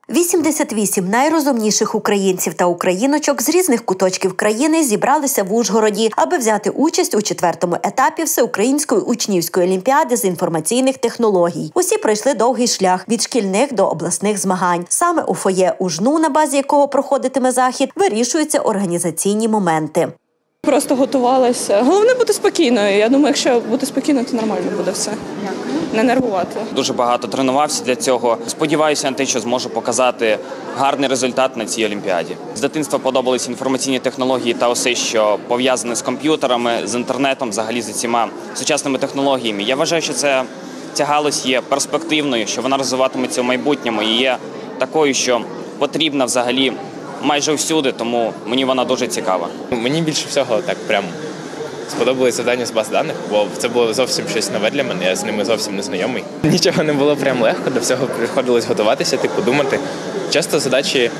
88 найрозумніших українців та україночок з різних куточків країни зібралися в Ужгороді, аби взяти участь у 4-му етапі Всеукраїнської учнівської олімпіади з інформаційних технологій. Усі пройшли довгий шлях від шкільних до обласних змагань. Саме у фоє УЖНУ, на базі якого проходитиме захід, вирішуються організаційні моменти. Просто готувалася. Головне бути спокійною. Я думаю, якщо бути спокійною, то нормально буде все. Не нервувати. Дуже багато тренувався для цього. Сподіваюся на те, що зможу показати гарний результат на цій олімпіаді. З дитинства подобались інформаційні технології та усе, що пов'язане з комп'ютерами, з інтернетом, взагалі з усіма сучасними технологіями. Я вважаю, що ця галузь є перспективною, що вона розвиватиметься в майбутньому і є такою, що потрібна взагалі майже всюди, тому мені вона дуже цікава. Мені більше всього так прям сподобалось завдання з баз даних, бо це було зовсім щось нове для мене, я з ними зовсім не знайомий. Нічого не було прям легко, до всього приходилось готуватися, думати. Часто задачі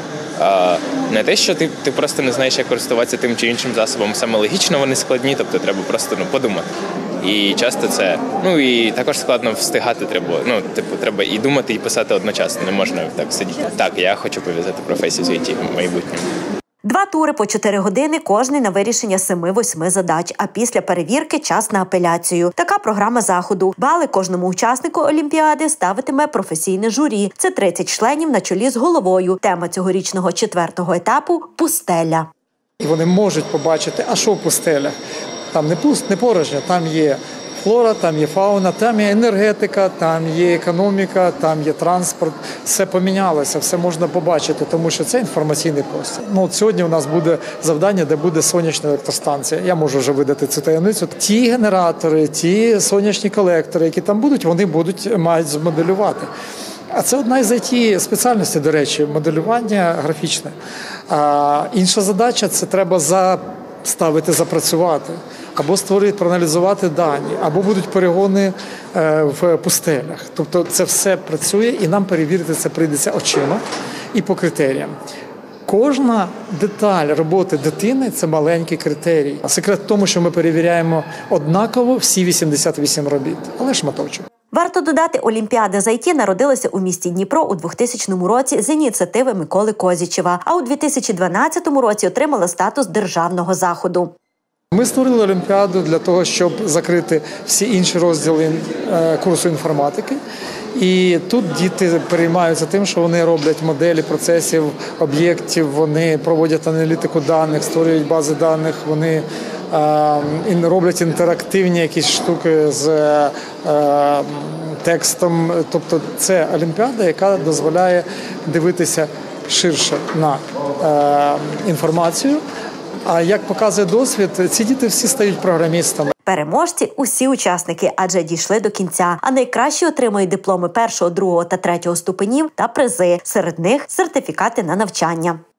не те, що ти просто не знаєш, як користуватися тим чи іншим засобом, саме логічно вони складні, тобто треба просто подумати. І часто це, і також складно встигати треба, треба і думати, і писати одночасно, не можна так сидіти. Так, я хочу пов'язати професію з IT в майбутньому. 2 тури по 4 години, кожний на вирішення 7-8 задач, а після перевірки час на апеляцію. Така програма заходу. Бали кожному учаснику олімпіади ставитиме професійне журі. Це 30 членів на чолі з головою. Тема цьогорічного 4-го етапу – пустеля. І вони можуть побачити, а що в пустелях? Там не порожньо, там є флора, там є фауна, там є енергетика, там є економіка, там є транспорт. Все помінялося, все можна побачити, тому що це інформаційний простір. Сьогодні у нас буде завдання, де буде сонячна електростанція. Я можу вже видати цю таємницю. Ті генератори, ті сонячні колектори, які там будуть, вони мають змоделювати. А це одна із IT-спеціальностей, до речі, моделювання графічне. Інша задача – це треба запрацювати, або створити, проаналізувати дані, або будуть перегони в пустелях. Тобто це все працює, і нам перевірити це прийдеться очима і по критеріям. Кожна деталь роботи дитини – це маленький критерій. Секрет в тому, що ми перевіряємо однаково всі 88 робіт, але шматочок. Варто додати, олімпіада з IT народилася у місті Дніпро у 2000 році з ініціативи Миколи Козічева, а у 2012 році отримала статус державного заходу. Ми створили олімпіаду для того, щоб закрити всі інші розділи курсу інформатики. І тут діти переймаються тим, що вони роблять моделі процесів, об'єктів, вони проводять аналітику даних, створюють бази даних, вони роблять інтерактивні якісь штуки з текстом. Тобто це олімпіада, яка дозволяє дивитися ширше на інформацію. А як показує досвід, ці діти всі стають програмістами. Переможці – усі учасники, адже дійшли до кінця. А найкращі отримують дипломи 1, 2 та 3 ступенів та призи. Серед них – сертифікати на навчання.